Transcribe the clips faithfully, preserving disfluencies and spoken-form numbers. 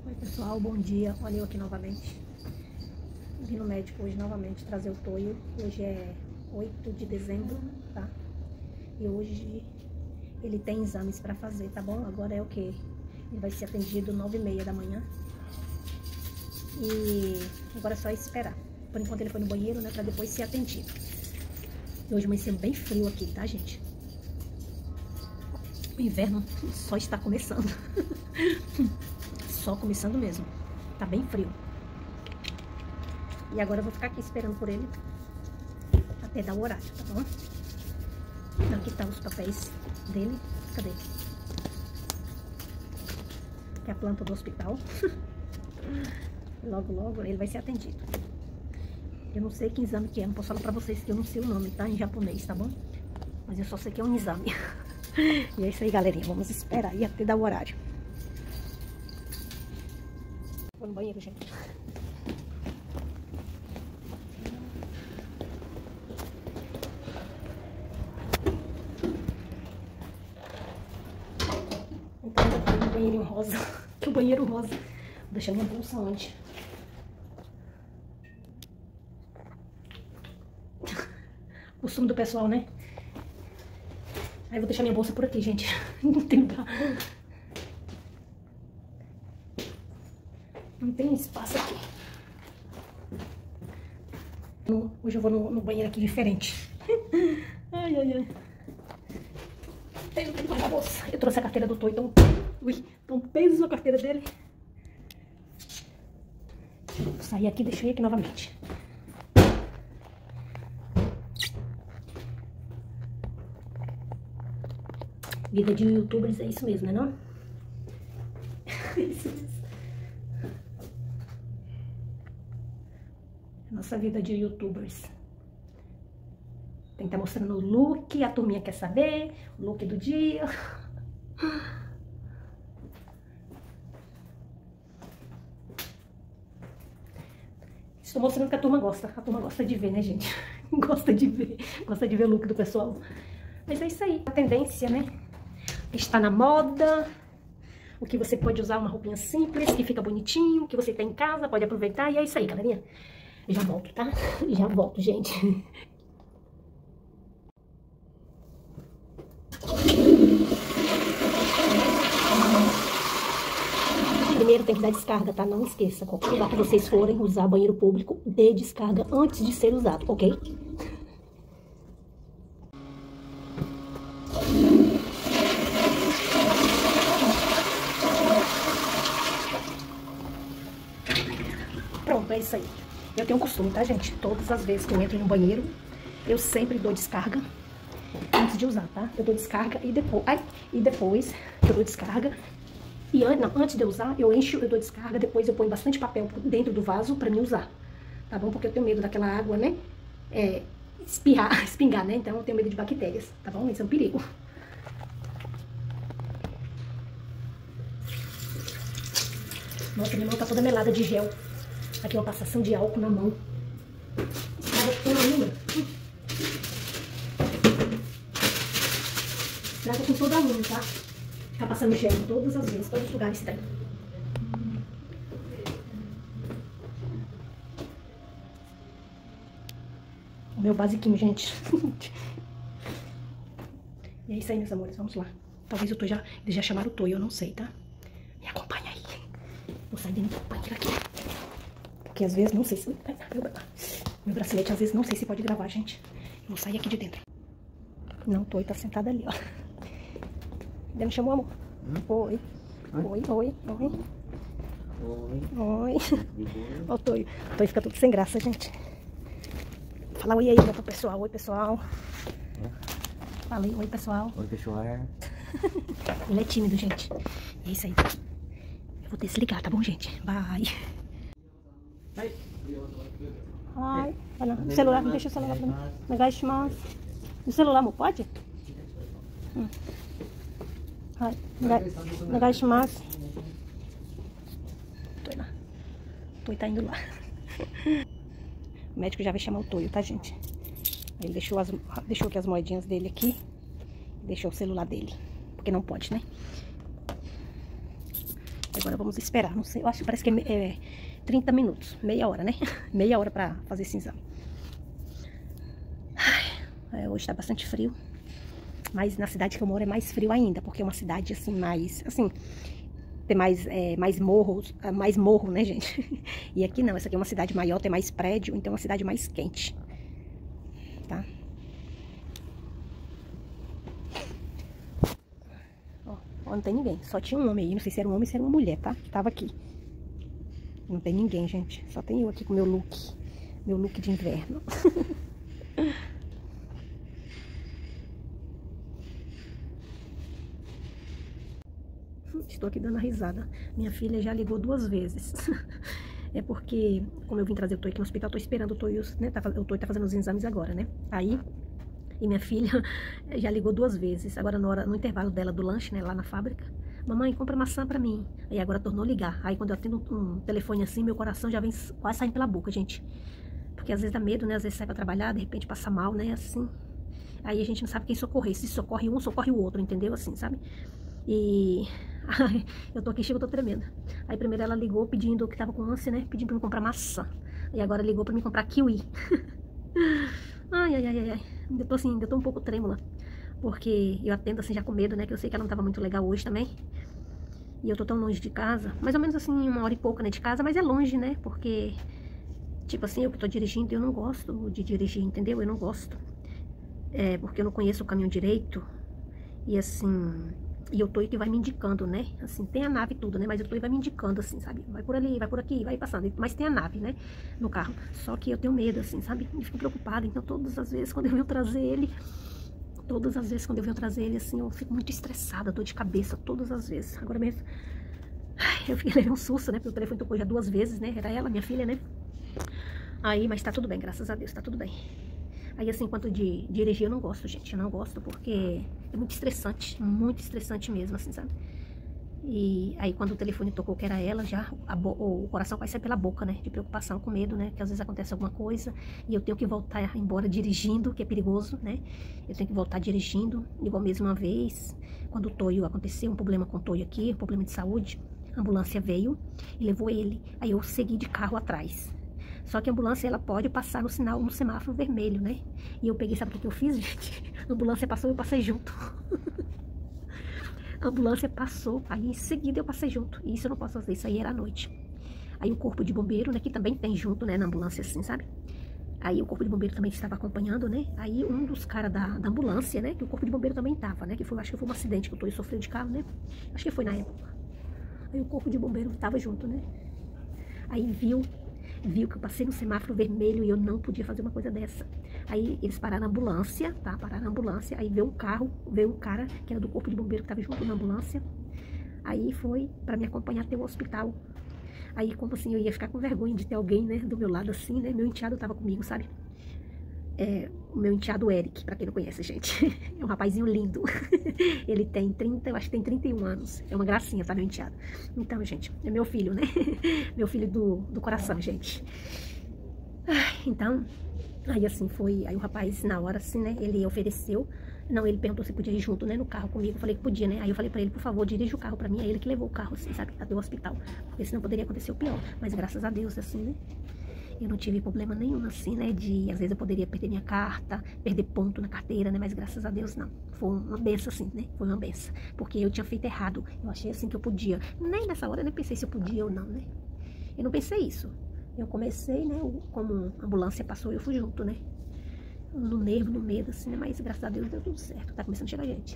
Oi pessoal, bom dia. Olha eu aqui novamente. Vim no médico hoje novamente trazer o Toio. Hoje é oito de dezembro, tá? E hoje ele tem exames pra fazer, tá bom? Agora é o que? Ele vai ser atendido nove e meia da manhã. E agora é só esperar. Por enquanto ele foi no banheiro, né? Pra depois ser atendido. E hoje amanheceu bem frio aqui, tá, gente? O inverno só está começando. Só começando mesmo. Tá bem frio. E agora eu vou ficar aqui esperando por ele até dar o horário, tá bom? Aqui tá os papéis dele. Cadê? Que é a planta do hospital. Logo, logo ele vai ser atendido. Eu não sei que exame que é. Não posso falar pra vocês que eu não sei o nome, tá? Em japonês, tá bom? Mas eu só sei que é um exame. E é isso aí, galerinha. Vamos esperar e até dar o horário. Vou no banheiro, gente. Então, eu tô no banheirinho rosa. Que o banheiro rosa. Vou deixar minha bolsa onde? Costume do pessoal, né? Aí eu vou deixar minha bolsa por aqui, gente. Não tem lugar. Não tem espaço aqui. Hoje eu vou no, no banheiro aqui diferente. Ai, ai, ai. Eu não tenho que guardar a bolsa. Eu trouxe a carteira do Toio, então... Ui, então peso a carteira dele. Vou sair aqui e deixei aqui novamente. Vida de youtubers é isso mesmo, né não? É isso mesmo. Nossa vida de youtubers. Tem que estar mostrando o look, a turminha quer saber, o look do dia. Estou mostrando que a turma gosta. A turma gosta de ver, né, gente? Gosta de ver. Gosta de ver o look do pessoal. Mas é isso aí. A tendência, né? Está na moda. O que você pode usar uma roupinha simples, que fica bonitinho, que você tem em casa, pode aproveitar. E é isso aí, galerinha. Eu já volto, tá? Já volto, gente. Primeiro tem que dar descarga, tá? Não esqueça. Qualquer lugar que vocês forem usar banheiro público, dê descarga antes de ser usado, ok? Pronto, é isso aí. Eu tenho um costume, tá, gente? Todas as vezes que eu entro no banheiro, eu sempre dou descarga antes de usar, tá? Eu dou descarga e depois... Ai, e depois eu dou descarga. E an não, antes de eu usar, eu encho, eu dou descarga. Depois eu ponho bastante papel dentro do vaso pra mim usar. Tá bom? Porque eu tenho medo daquela água, né? É, espirrar, espingar, né? Então eu tenho medo de bactérias, tá bom? Isso é um perigo. Nossa, minha mão tá toda melada de gel. Aqui uma passação de álcool na mão. Estraga com toda a unha. Estraga com toda a unha, tá? Ficar passando gel todas as vezes, todos os lugares tem. O meu basiquinho, gente. E é isso aí, meus amores. Vamos lá. Talvez eu tô já... Eles já chamaram o Toio, eu não sei, tá? Me acompanha aí. Vou sair dentro do banheiro aqui. Porque às vezes não sei se... Meu, meu bracelete às vezes não sei se pode gravar, gente. Eu vou sair aqui de dentro. Não, o Toio tá sentado ali, ó. Ele me chamou, amor? Hum? Oi. Oi, oi, oi. Oi. Oi. Ó o Toio. O Toio fica tudo sem graça, gente. Fala oi aí, né, pro pessoal. Oi, pessoal. Fala aí, oi, pessoal. Oi, pessoal. Ele é tímido, gente. E é isso aí. Eu vou desligar, tá bom, gente? Bye. Ai. Olha, o celular, deixa o celular pra mim. Negashimasu. O celular, amor, pode? Hum. Ai, negashimasu. Tô lá. Toio tá indo lá. O médico já vai chamar o Toio, tá, gente? Ele deixou, as, deixou aqui as moedinhas dele aqui. Deixou o celular dele. Porque não pode, né? agora vamos esperar, não sei, eu acho que parece que é, é trinta minutos, meia hora, né? Meia hora pra fazer esse exame. Ai, hoje tá bastante frio, mas na cidade que eu moro é mais frio ainda, porque é uma cidade assim, mais, assim, tem mais, é, mais morros, mais morro, né, gente? E aqui não, essa aqui é uma cidade maior, tem mais prédio, então é uma cidade mais quente, tá? Ó, ó, não tem ninguém, só tinha um homem aí, não sei se era um homem ou se era uma mulher, tá? Que tava aqui. Não tem ninguém, gente, só tem eu aqui com meu look, meu look de inverno. Estou aqui dando a risada. Minha filha já ligou duas vezes. É porque, como eu vim trazer o Toy aqui no hospital, eu tô esperando o Toy, né? Tá, o Toy tá fazendo os exames agora, né? Aí, e minha filha já ligou duas vezes. Agora, na hora, no intervalo dela do lanche, né? Lá na fábrica. Mamãe, compra maçã pra mim. Aí agora tornou ligar. Aí quando eu atendo um, um telefone assim, meu coração já vem quase saindo pela boca, gente. Porque às vezes dá medo, né? Às vezes sai pra trabalhar, de repente passa mal, né? Assim. Aí a gente não sabe quem socorrer. Se socorre um, socorre o outro, entendeu? Assim, sabe? E... Ai, eu tô aqui, chego, eu tô tremendo. Aí primeiro ela ligou pedindo, que tava com ânsia, né? Pedindo pra me comprar maçã. E agora ligou pra me comprar kiwi. Ai, ai, ai, ai, ai. Eu tô assim, eu tô um pouco trêmula. Porque eu atendo assim já com medo, né? Que eu sei que ela não tava muito legal hoje também. E eu tô tão longe de casa. Mais ou menos assim, uma hora e pouca, né? De casa, mas é longe, né? Porque, tipo assim, eu que tô dirigindo, eu não gosto de dirigir, entendeu? Eu não gosto. É, porque eu não conheço o caminho direito. E assim... E o Toy que vai me indicando, né? Assim, tem a nave e tudo, né? Mas o Toy vai me indicando, assim, sabe? Vai por ali, vai por aqui, vai passando. Mas tem a nave, né? No carro. Só que eu tenho medo, assim, sabe? E fico preocupada. Então, todas as vezes, quando eu venho trazer ele... Todas as vezes, quando eu venho trazer ele, assim, eu fico muito estressada, dor de cabeça. Todas as vezes. Agora mesmo... Ai, eu fiquei levei um susto, né? Porque o telefone tocou já duas vezes, né? Era ela, minha filha, né? Aí, mas tá tudo bem, graças a Deus, tá tudo bem. Aí, assim, quanto de dirigir, eu não gosto, gente. Eu não gosto porque é muito estressante. Muito estressante mesmo, assim, sabe? E aí, quando o telefone tocou que era ela, já a o coração vai sair pela boca, né? De preocupação, com medo, né? Que às vezes acontece alguma coisa e eu tenho que voltar embora dirigindo, que é perigoso, né? Eu tenho que voltar dirigindo. Igual mesmo uma vez, quando o Toyo aconteceu, um problema com o Toyo aqui, um problema de saúde, a ambulância veio e levou ele. Aí eu segui de carro atrás. Só que a ambulância, ela pode passar no sinal, no semáforo vermelho, né? E eu peguei, sabe o que eu fiz, gente? A ambulância passou e eu passei junto. A ambulância passou, aí em seguida eu passei junto. E isso eu não posso fazer, isso aí era à noite. Aí o corpo de bombeiro, né, que também tem junto, né, na ambulância, assim, sabe? Aí o corpo de bombeiro também estava acompanhando, né? Aí um dos caras da, da ambulância, né, que o corpo de bombeiro também tava, né? Que foi, acho que foi um acidente que o Toy sofreu de carro, né? Acho que foi na época. Aí o corpo de bombeiro tava junto, né? Aí viu... Viu que eu passei no semáforo vermelho e eu não podia fazer uma coisa dessa. Aí eles pararam na ambulância, tá? Pararam na ambulância. Aí veio um carro, veio um cara que era do corpo de bombeiro que tava junto na ambulância. Aí foi pra me acompanhar até o hospital. Aí, como assim, eu ia ficar com vergonha de ter alguém, né, do meu lado assim, né? Meu enteado tava comigo, sabe? É, o meu enteado Eric, pra quem não conhece, gente. É um rapazinho lindo. Ele tem trinta, eu acho que tem trinta e um anos. É uma gracinha, tá, meu enteado? Então, gente, é meu filho, né? Meu filho do, do coração, gente. Então, aí assim foi. Aí o rapaz, na hora, assim, né? Ele ofereceu. Não, ele perguntou se podia ir junto, né? No carro comigo. Eu falei que podia, né? Aí eu falei pra ele, por favor, dirija o carro pra mim. Aí ele que levou o carro, assim, sabe? Até o hospital. Porque senão poderia acontecer o pior. Mas graças a Deus, assim, né? Eu não tive problema nenhum, assim, né, de, às vezes eu poderia perder minha carta, perder ponto na carteira, né, mas graças a Deus não. Foi uma benção, assim, né, foi uma benção. Porque eu tinha feito errado, eu achei, assim, que eu podia. Nem nessa hora eu nem pensei se eu podia ou não, né. Eu não pensei isso. Eu comecei, né, como a ambulância passou, eu fui junto, né. No nervo, no medo, assim, né, mas graças a Deus deu tudo certo, tá começando a chegar gente.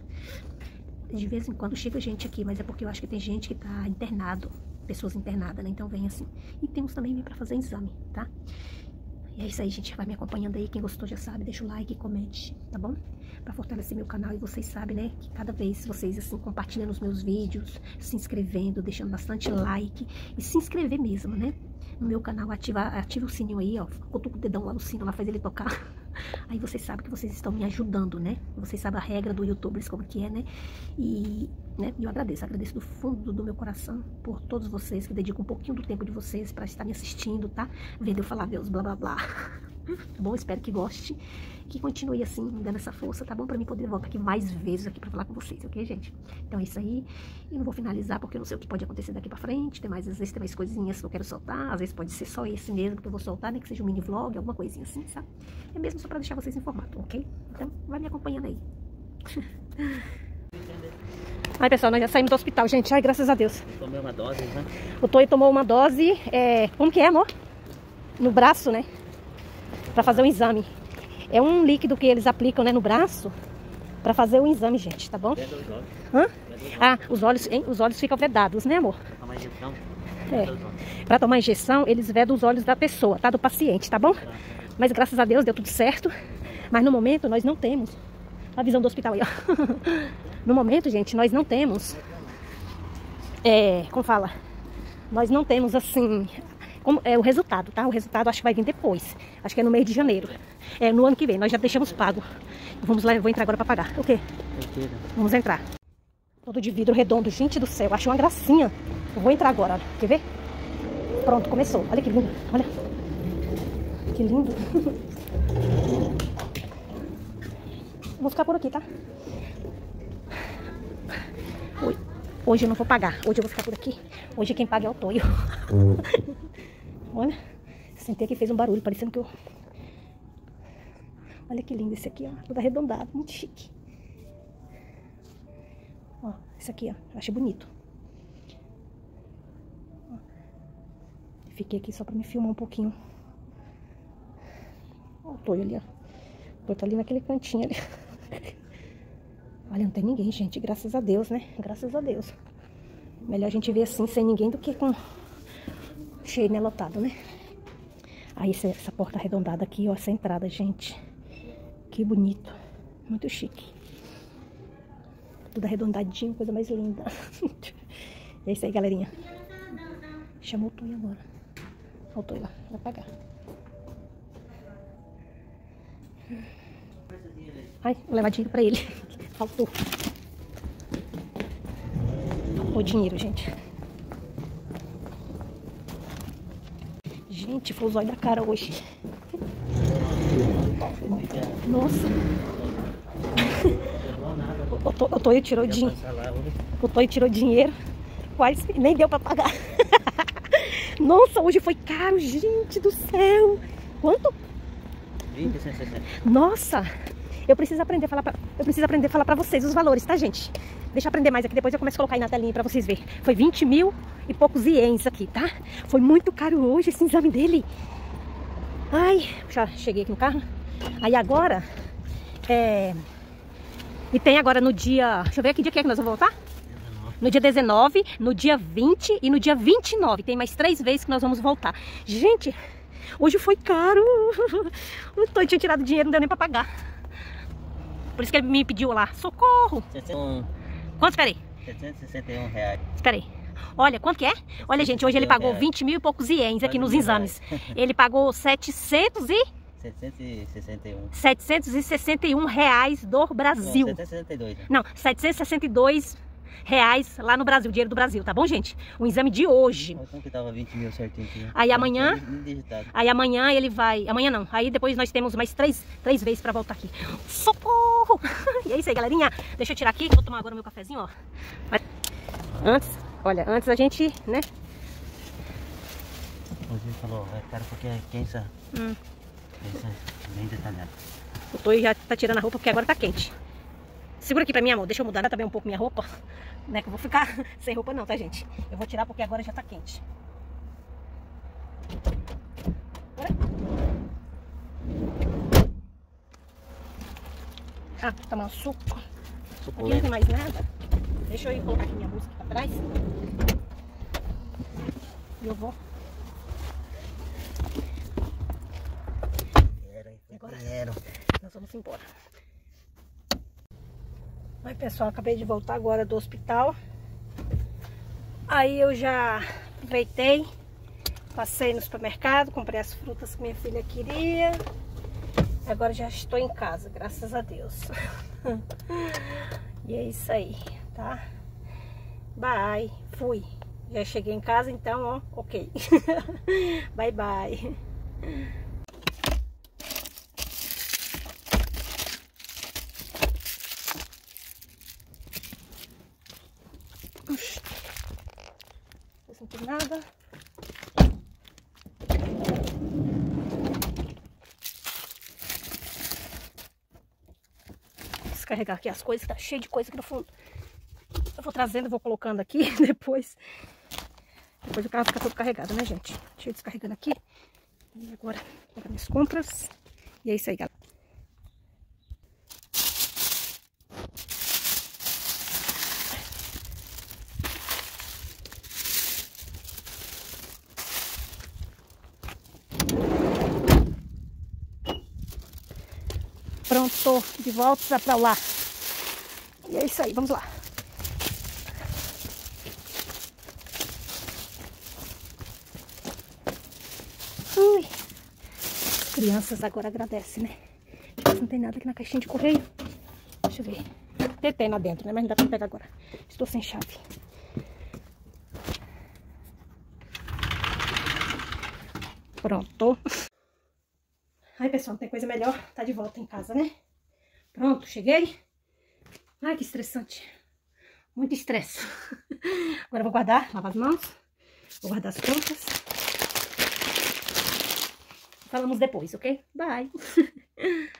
De vez em quando chega gente aqui, mas é porque eu acho que tem gente que tá internado. Pessoas internadas, né? Então vem assim. E temos também vem pra fazer exame, tá? E é isso aí, gente. Vai me acompanhando aí. Quem gostou já sabe. Deixa o like e comente, tá bom? Pra fortalecer meu canal. E vocês sabem, né? Que cada vez vocês, assim, compartilhando os meus vídeos, se inscrevendo, deixando bastante like. E se inscrever mesmo, né? No meu canal, ativa, ativa o sininho aí, ó. Cutuca o dedão lá no sino, lá faz ele tocar. Aí vocês sabem que vocês estão me ajudando, né? Vocês sabem a regra do YouTubers, como que é, né? E, né, eu agradeço, agradeço do fundo do meu coração por todos vocês que dedicam um pouquinho do tempo de vocês pra estar me assistindo, tá? Vendo eu falar meus blá blá blá. Tá bom? Espero que goste, que continue assim, me dando essa força, tá bom? Pra mim poder voltar aqui mais vezes aqui pra falar com vocês, ok, gente? Então é isso aí. E não vou finalizar porque eu não sei o que pode acontecer daqui pra frente. Tem mais, às vezes tem mais coisinhas que eu quero soltar. Às vezes pode ser só esse mesmo que eu vou soltar, né? Que seja um mini vlog, alguma coisinha assim, sabe? É mesmo só pra deixar vocês informados, ok? Então vai me acompanhando aí. Ai, pessoal, nós já saímos do hospital, gente. Ai, graças a Deus. Tomei uma dose, né? O Toy tomou uma dose, é... como que é, amor? No braço, né? Pra fazer o exame. É um líquido que eles aplicam, né, no braço pra fazer o exame, gente, tá bom? Veda os olhos. Hã? Veda os olhos. Ah, os olhos, hein? Os olhos ficam vedados, né, amor? Tomar injeção. É. Veda os olhos. Pra tomar injeção, eles vedam os olhos da pessoa, tá? Do paciente, tá bom? Mas graças a Deus deu tudo certo. Mas no momento nós não temos a visão do hospital aí, ó. No momento, gente, nós não temos é, como fala? Nós não temos assim como, é, o resultado, tá? O resultado acho que vai vir depois. Acho que é no mês de janeiro. É no ano que vem, nós já deixamos pago. Vamos lá, eu vou entrar agora pra pagar. O quê? Vamos entrar. Todo de vidro redondo, gente do céu, acho uma gracinha. Eu vou entrar agora, olha. Quer ver? Pronto, começou. Olha que lindo, olha. Que lindo. Vou ficar por aqui, tá? Hoje eu não vou pagar. Hoje eu vou ficar por aqui. Hoje quem paga é o Toyo. Olha. Sentei aqui e fez um barulho, parecendo que eu... Olha que lindo esse aqui, ó. Tudo arredondado, muito chique. Ó, esse aqui, ó. Eu achei bonito. Ó. Fiquei aqui só pra me filmar um pouquinho. Ó, o Toyo ali, ó. O Toyo tá ali naquele cantinho ali. Olha, não tem ninguém, gente. Graças a Deus, né? Graças a Deus. Melhor a gente ver assim, sem ninguém, do que com cheio, né? Lotado, né? Aí, essa, essa porta arredondada aqui, ó. Essa entrada, gente. Que bonito. Muito chique. Tudo arredondadinho, coisa mais linda. É isso aí, galerinha. Chamou o Toyo agora. Olha o Toyo lá. Vai pagar. Ai, vou levar dinheiro pra ele. Faltou. O dinheiro, gente. Gente, foi o zóio da cara hoje. Nossa. O, to, o Toyo tirou dinheiro. O Toyo tirou dinheiro. Quase nem deu pra pagar. Nossa, hoje foi caro, gente do céu. Quanto? vinte, sessenta. Nossa. Eu preciso aprender a falar pra, eu preciso aprender a falar pra vocês os valores, tá, gente? Deixa eu aprender mais aqui, depois eu começo a colocar aí na telinha pra vocês verem. Foi vinte mil e poucos ienes aqui, tá? Foi muito caro hoje esse exame dele. Ai, já cheguei aqui no carro. Aí agora, é... E tem agora no dia... Deixa eu ver que dia que é que nós vamos voltar? No dia dezenove, no dia vinte e no dia vinte e nove. Tem mais três vezes que nós vamos voltar. Gente, hoje foi caro. O Toyo tinha tirado dinheiro, não deu nem pra pagar. Por isso que ele me pediu lá, socorro. Quanto, espera aí? setecentos e sessenta e um reais. Espera aí. Olha, quanto que é? Olha, gente, hoje ele pagou vinte mil e poucos ienes aqui nos exames. Ele pagou setecentos e... setecentos e sessenta e um. setecentos e sessenta e um reais do Brasil. Não, setecentos e sessenta e dois. Não, setecentos e sessenta e dois reais lá no Brasil, dinheiro do Brasil, tá bom, gente? O exame de hoje. Então que tava vinte mil certinho aqui. Aí amanhã, aí amanhã ele vai, amanhã não, aí depois nós temos mais três, três vezes pra voltar aqui. Socorro! E é isso aí, galerinha. Deixa eu tirar aqui, vou tomar agora o meu cafezinho, ó. Mas, antes, olha, antes a gente, né? Você falou, é caro porque é quente, Hum. Essa é bem detalhado. O Toyo já tá tirando a roupa porque agora tá quente. Segura aqui pra mim, amor. Deixa eu mudar também um pouco minha roupa. Né, que eu vou ficar sem roupa não, tá, gente? Eu vou tirar porque agora já tá quente. Ah, tomar um suco. Aqui não tem mais nada. Deixa eu ir colocar aqui minha música pra trás. E eu vou. Agora nós vamos embora. Oi, pessoal, acabei de voltar agora do hospital. Aí eu já aproveitei, passei no supermercado, comprei as frutas que minha filha queria. Agora já estou em casa, graças a Deus. E é isso aí, tá? Bye, fui. Já cheguei em casa, então, ó, ok. Bye, bye. tem nada. Descarregar aqui as coisas, tá cheio de coisa aqui no fundo. Eu vou trazendo, vou colocando aqui, depois. Depois o carro fica todo carregado, né, gente? Deixa eu descarregando aqui. E agora, vou pegar minhas compras. E é isso aí, galera. Pronto, tô de volta pra lá. E é isso aí, vamos lá. Ui. As crianças agora agradecem, né? Não tem nada aqui na caixinha de correio. Deixa eu ver. Tem, tem lá dentro, né? Mas não dá pra pegar agora. Estou sem chave. Pronto. Ai, pessoal, não tem coisa melhor. Tá de volta em casa, né? Pronto, cheguei. Ai, que estressante. Muito estresse. Agora eu vou guardar, lavar as mãos. Vou guardar as contas. Falamos depois, ok? Bye.